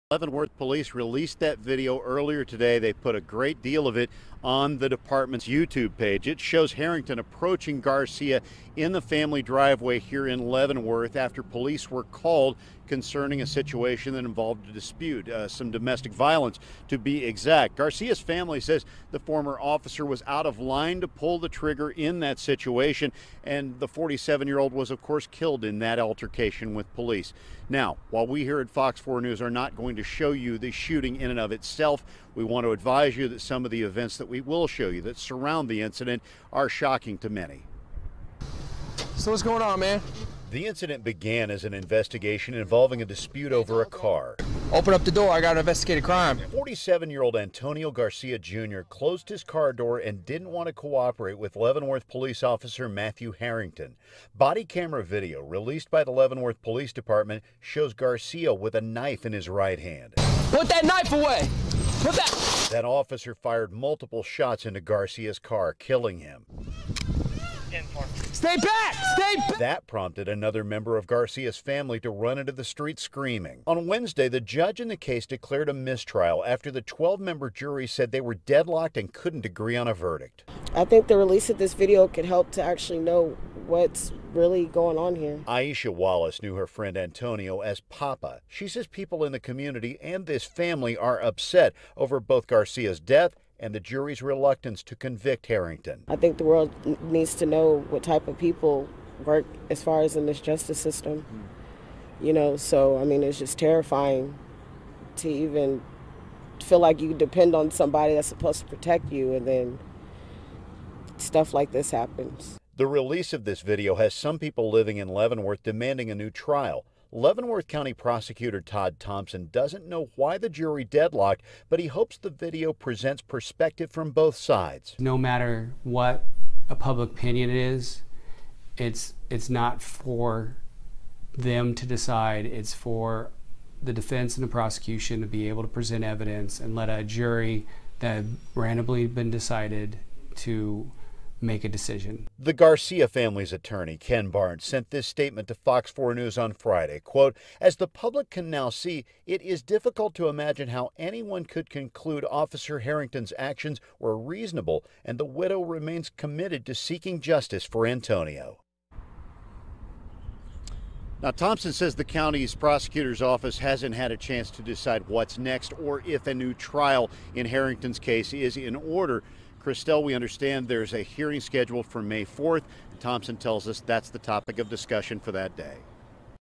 Leavenworth police released that video earlier today. They put a great deal of it on the department's YouTube page. It shows Harrington approaching Garcia in the family driveway here in Leavenworth after police were called concerning a situation that involved a dispute, some domestic violence to be exact. Garcia's family says the former officer was out of line to pull the trigger in that situation, and the 47-year-old was of course killed in that altercation with police. Now, while we here at Fox 4 News are not going to show you the shooting in and of itself, we want to advise you that some of the events that we will show you that surround the incident are shocking to many. So what's going on, man? The incident began as an investigation involving a dispute over a car. Open up the door, I got to investigate a crime. 47-year-old Antonio Garcia Jr. closed his car door and didn't want to cooperate with Leavenworth police officer Matthew Harrington. Body camera video released by the Leavenworth Police Department shows Garcia with a knife in his right hand. Put that knife away! Put that! That officer fired multiple shots into Garcia's car, killing him. Stay back! Stay back! That prompted another member of Garcia's family to run into the street screaming. On Wednesday, the judge in the case declared a mistrial after the 12-member jury said they were deadlocked and couldn't agree on a verdict. I think the release of this video could help to actually know what's really going on here. Aisha Wallace knew her friend Antonio as Papa. She says people in the community and this family are upset over both Garcia's death and the jury's reluctance to convict Harrington. I think the world needs to know what type of people work as far as in this justice system. You know, so I mean, it's just terrifying to even feel like you depend on somebody that's supposed to protect you and then stuff like this happens. The release of this video has some people living in Leavenworth demanding a new trial. Leavenworth County Prosecutor Todd Thompson doesn't know why the jury deadlocked, but he hopes the video presents perspective from both sides. No matter what a public opinion is, it's not for them to decide. It's for the defense and the prosecution to be able to present evidence and let a jury that had randomly been decided to make a decision. The Garcia family's attorney, Ken Barnes, sent this statement to Fox 4 News on Friday, quote, "As the public can now see, it is difficult to imagine how anyone could conclude Officer Harrington's actions were reasonable, and the widow remains committed to seeking justice for Antonio." Now, Thompson says the county's prosecutor's office hasn't had a chance to decide what's next or if a new trial in Harrington's case is in order. Christelle, we understand there's a hearing scheduled for May 4th. Thompson tells us that's the topic of discussion for that day.